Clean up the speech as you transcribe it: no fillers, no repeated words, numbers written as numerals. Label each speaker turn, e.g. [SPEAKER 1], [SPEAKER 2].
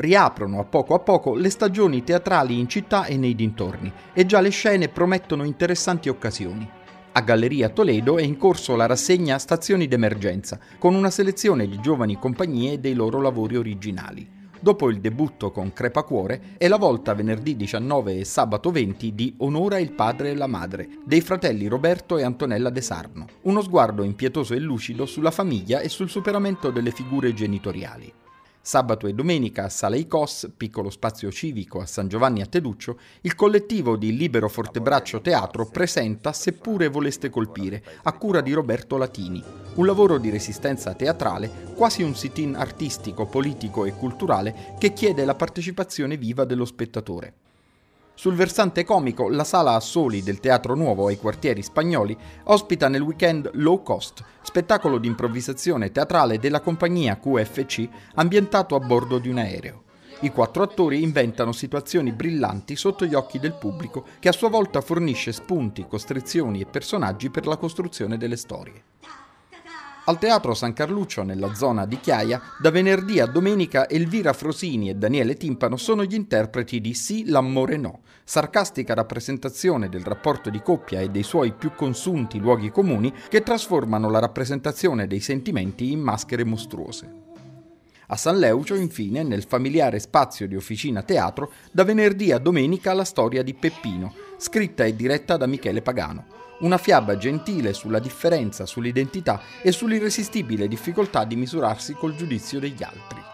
[SPEAKER 1] Riaprono a poco le stagioni teatrali in città e nei dintorni e già le scene promettono interessanti occasioni. A Galleria Toledo è in corso la rassegna Stazioni d'Emergenza, con una selezione di giovani compagnie e dei loro lavori originali. Dopo il debutto con Crepacuore, è la volta venerdì 19 e sabato 20 di Onora il padre e la madre, dei fratelli Roberto e Antonella De Sarno. Uno sguardo impietoso e lucido sulla famiglia e sul superamento delle figure genitoriali. Sabato e domenica a Sala Icos, piccolo spazio civico a San Giovanni a Teduccio, il collettivo di Libero Fortebraccio Teatro presenta Seppure voleste colpire, a cura di Roberto Latini, un lavoro di resistenza teatrale, quasi un sit-in artistico, politico e culturale che chiede la partecipazione viva dello spettatore. Sul versante comico, la Sala a Soli del Teatro Nuovo ai Quartieri Spagnoli ospita nel weekend Low Cost, spettacolo di improvvisazione teatrale della compagnia QFC ambientato a bordo di un aereo. I 4 attori inventano situazioni brillanti sotto gli occhi del pubblico, che a sua volta fornisce spunti, costrizioni e personaggi per la costruzione delle storie. Al Teatro San Carluccio, nella zona di Chiaia, da venerdì a domenica Elvira Frosini e Daniele Timpano sono gli interpreti di Sì, l'amore no, sarcastica rappresentazione del rapporto di coppia e dei suoi più consunti luoghi comuni che trasformano la rappresentazione dei sentimenti in maschere mostruose. A San Leucio, infine, nel familiare spazio di Officina Teatro, da venerdì a domenica la storia di Peppino, scritta e diretta da Michele Pagano. Una fiaba gentile sulla differenza, sull'identità e sull'irresistibile difficoltà di misurarsi col giudizio degli altri.